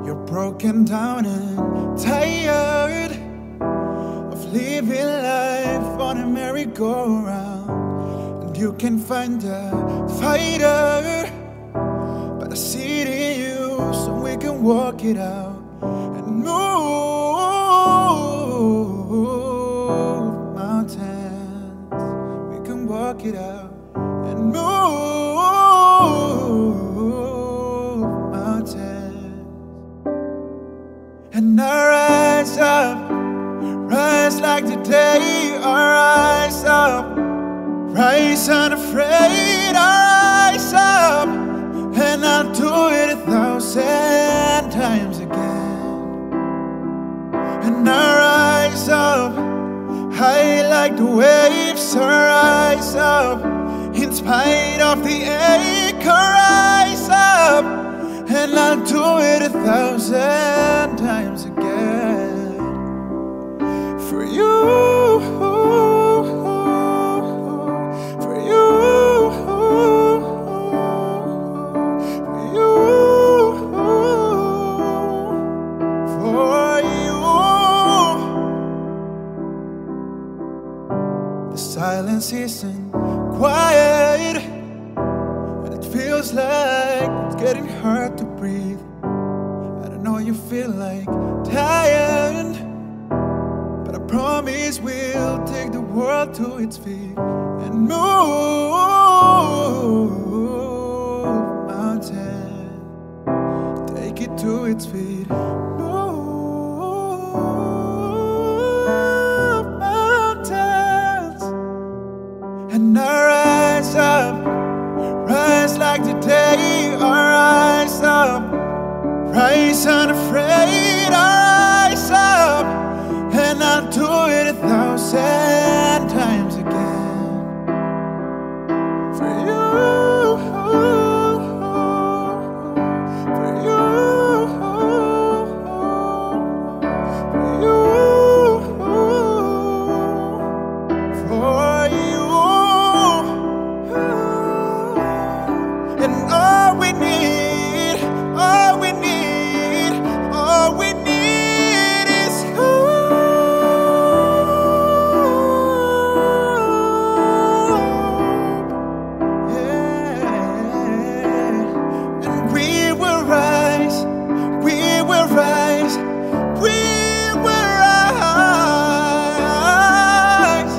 You're broken down and tired of living life on a merry-go-round, and you can find a fighter, but I see it in you, so we can walk it out and move mountains. We can walk it out and move mountains. And I rise up, rise like the day. I rise up, rise unafraid. I rise up, and I'll do it 1,000 times again. And I rise up, high like the waves. I rise up, in spite of the ache. I rise up, and I'll do it 1,000 times again. For you, for you, for you, for you. The silence isn't quiet, and it feels like it's getting hard to breathe. I don't know, you feel like tired, but I promise we'll take the world to its feet and move mountains. Take it to its feet. Move mountains. And I rise up, rise like the day. I rise up, rise unafraid. I rise up, and I'll do it 1,000 times again. For you, for you, for you, for you. And all we need, all we need, all we need is hope. Yeah. And we will rise, we will rise, we will rise.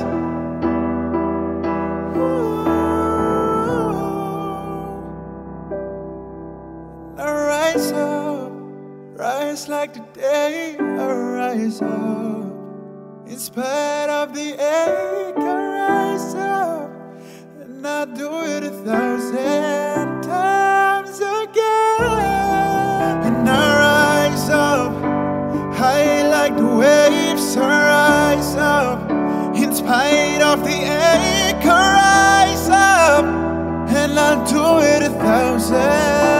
I rise up, rise like the day. I rise up, in spite of the ache. I rise up, and I'll do it 1,000 times again. And I rise up, high like the waves. I rise up, in spite of the ache. I rise up, and I'll do it 1,000